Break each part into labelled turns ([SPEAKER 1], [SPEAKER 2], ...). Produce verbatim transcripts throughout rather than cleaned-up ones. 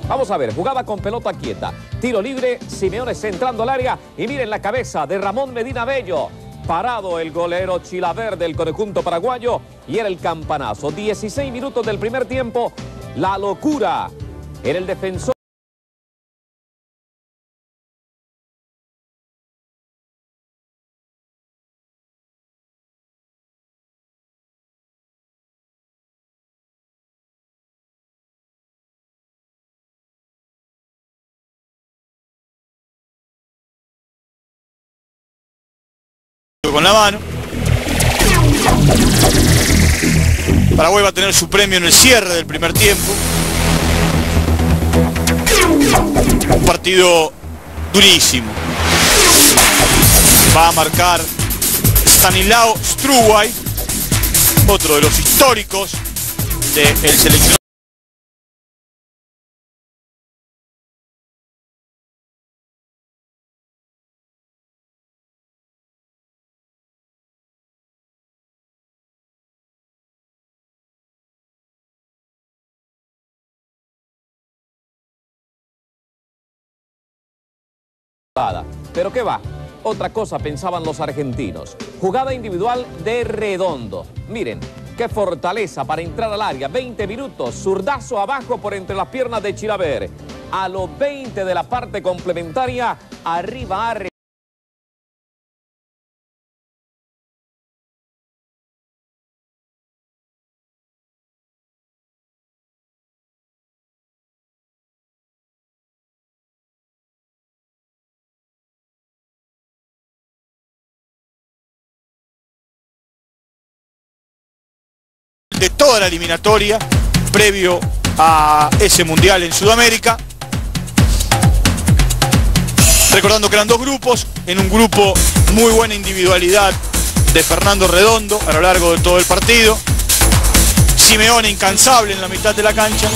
[SPEAKER 1] Vamos a ver, jugada con pelota quieta. Tiro libre, Simeone entrando al área. Y miren la cabeza de Ramón Medina Bello. Parado el golero Chilaver del conjunto paraguayo. Y era el campanazo. dieciséis minutos del primer tiempo. La locura. Era el defensor.
[SPEAKER 2] Con la mano. Paraguay va a tener su premio en el cierre del primer tiempo. Un partido durísimo. Va a marcar Stanislao Struwaj, otro de los históricos del seleccionado.
[SPEAKER 1] Pero qué va, otra cosa pensaban los argentinos. Jugada individual de Redondo. Miren, qué fortaleza para entrar al área. veinte minutos, zurdazo abajo por entre las piernas de Chilaver. A los veinte de la parte complementaria, arriba a...
[SPEAKER 2] de toda la eliminatoria previo a ese mundial en Sudamérica. Recordando que eran dos grupos, en un grupo muy buena individualidad de Fernando Redondo a lo largo de todo el partido. Simeone incansable en la mitad de la cancha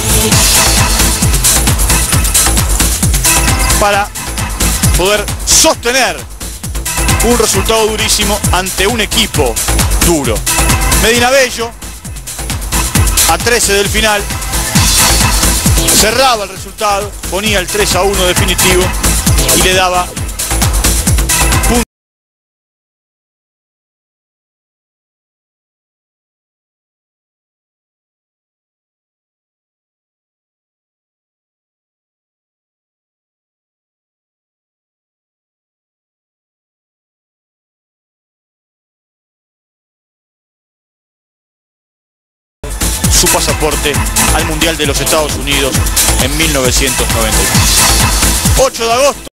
[SPEAKER 2] para poder sostener un resultado durísimo ante un equipo duro. Medina Bello, a trece del final, cerraba el resultado, ponía el tres a uno definitivo y le daba puntos. Su pasaporte al Mundial de los Estados Unidos en mil novecientos noventa y tres. ocho de agosto.